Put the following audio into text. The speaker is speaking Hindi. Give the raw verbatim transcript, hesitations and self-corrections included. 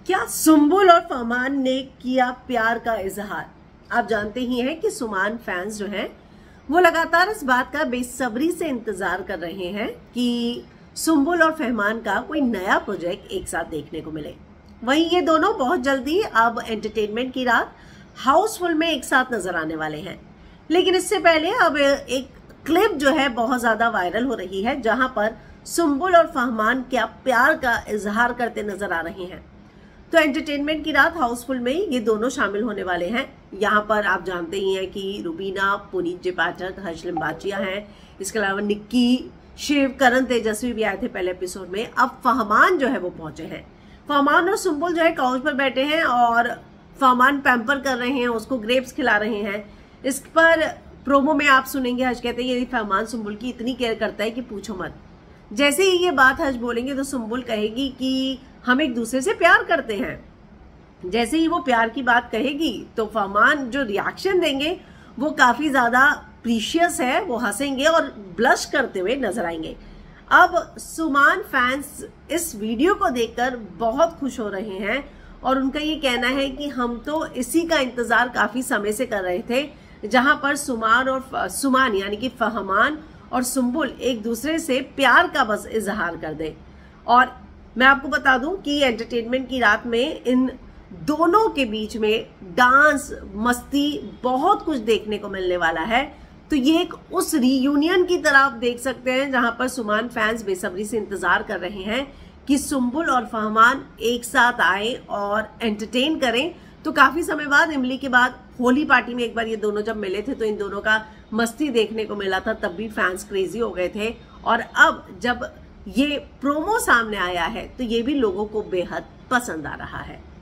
क्या सुम्बुल और फरमान ने किया प्यार का इजहार? आप जानते ही हैं कि सुमान फैंस जो हैं वो लगातार इस बात का बेसब्री से इंतजार कर रहे हैं कि सुम्बुल और फरमान का कोई नया प्रोजेक्ट एक साथ देखने को मिले। वहीं ये दोनों बहुत जल्दी अब एंटरटेनमेंट की रात हाउसफुल में एक साथ नजर आने वाले हैं। लेकिन इससे पहले अब एक क्लिप जो है बहुत ज्यादा वायरल हो रही है, जहां पर सुम्बुल और फरमान क्या प्यार का इजहार करते नजर आ रहे हैं। तो एंटरटेनमेंट की रात हाउसफुल में ये दोनों शामिल होने वाले हैं। यहाँ पर आप जानते ही हैं कि रुबीना, पुनीत जे पाठक, हर्ष लिम्बाचिया हैं। इसके अलावा निक्की, शिव, करण तेजस्वी भी आए थे पहले एपिसोड में। अब फरमान जो है वो पहुंचे हैं। फरमान और सुम्बुल जो है काउच पर बैठे हैं और फरमान पैम्पर कर रहे हैं, उसको ग्रेप्स खिला रहे हैं। इस पर प्रोमो में आप सुनेंगे हर्ष कहते हैं यदि फरमान सुम्बुल की इतनी केयर करता है कि पूछो मत। जैसे ही ये बात हर्ष बोलेंगे तो सुम्बुल कहेगी कि हम एक दूसरे से प्यार करते हैं। जैसे ही वो प्यार की बात कहेगी तो फरमान जो रिएक्शन देंगे वो काफी ज्यादा प्रीशियस है। वो हंसेंगे और ब्लश करते हुए नजर आएंगे। अब सुमान फैंस इस वीडियो को देखकर बहुत खुश हो रहे हैं और उनका ये कहना है कि हम तो इसी का इंतजार काफी समय से कर रहे थे, जहां पर सुमान और सुमान यानी कि फरमान और सुम्बुल एक दूसरे से प्यार का बस इजहार कर दे। और मैं आपको बता दूं कि एंटरटेनमेंट की रात में इन दोनों के बीच में डांस, मस्ती, बहुत कुछ देखने को मिलने वाला है। तो ये एक उस रीयूनियन की तरह आप देख सकते हैं जहां पर सुमान फैंस बेसब्री से इंतजार कर रहे हैं कि सुम्बुल और फरमान एक साथ आए और एंटरटेन करें। तो काफी समय बाद, इमली के बाद होली पार्टी में एक बार ये दोनों जब मिले थे तो इन दोनों का मस्ती देखने को मिला था, तब भी फैंस क्रेजी हो गए थे। और अब जब ये प्रोमो सामने आया है तो ये भी लोगों को बेहद पसंद आ रहा है।